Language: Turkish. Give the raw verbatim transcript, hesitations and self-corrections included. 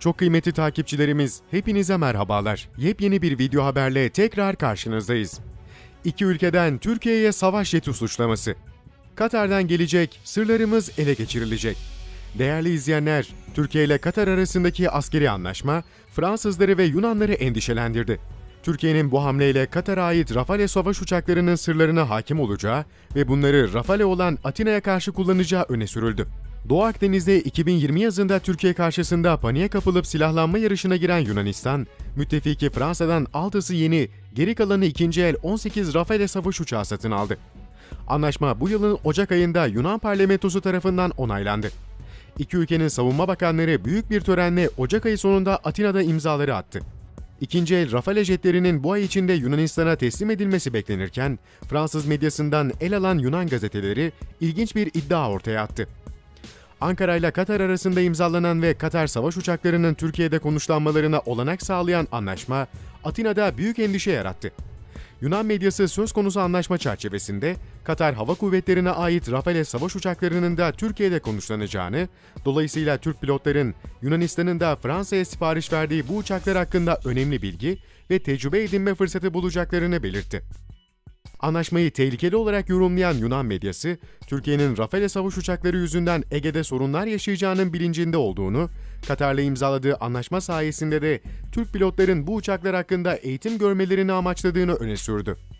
Çok kıymetli takipçilerimiz, hepinize merhabalar. Yepyeni bir video haberle tekrar karşınızdayız. İki ülkeden Türkiye'ye savaş jeti suçlaması. Katar'dan gelecek, sırlarımız ele geçirilecek. Değerli izleyenler, Türkiye ile Katar arasındaki askeri anlaşma Fransızları ve Yunanları endişelendirdi. Türkiye'nin bu hamleyle Katar'a ait Rafale savaş uçaklarının sırlarına hakim olacağı ve bunları Rafale olan Atina'ya karşı kullanacağı öne sürüldü. Doğu Akdeniz'de iki bin yirmi yazında Türkiye karşısında paniğe kapılıp silahlanma yarışına giren Yunanistan, müttefiki Fransa'dan altısı yeni, geri kalanı ikinci el on sekiz Rafale savaş uçağı satın aldı. Anlaşma bu yılın Ocak ayında Yunan parlamentosu tarafından onaylandı. İki ülkenin savunma bakanları büyük bir törenle Ocak ayı sonunda Atina'da imzaları attı. İkinci el Rafale jetlerinin bu ay içinde Yunanistan'a teslim edilmesi beklenirken, Fransız medyasından el alan Yunan gazeteleri ilginç bir iddia ortaya attı. Ankara ile Katar arasında imzalanan ve Katar savaş uçaklarının Türkiye'de konuşlanmalarına olanak sağlayan anlaşma, Atina'da büyük endişe yarattı. Yunan medyası söz konusu anlaşma çerçevesinde, Katar Hava Kuvvetleri'ne ait Rafale savaş uçaklarının da Türkiye'de konuşlanacağını, dolayısıyla Türk pilotların Yunanistan'ın da Fransa'ya sipariş verdiği bu uçaklar hakkında önemli bilgi ve tecrübe edinme fırsatı bulacaklarını belirtti. Anlaşmayı tehlikeli olarak yorumlayan Yunan medyası, Türkiye'nin Rafale savaş uçakları yüzünden Ege'de sorunlar yaşayacağının bilincinde olduğunu, Katar'la imzaladığı anlaşma sayesinde de Türk pilotların bu uçaklar hakkında eğitim görmelerini amaçladığını öne sürdü.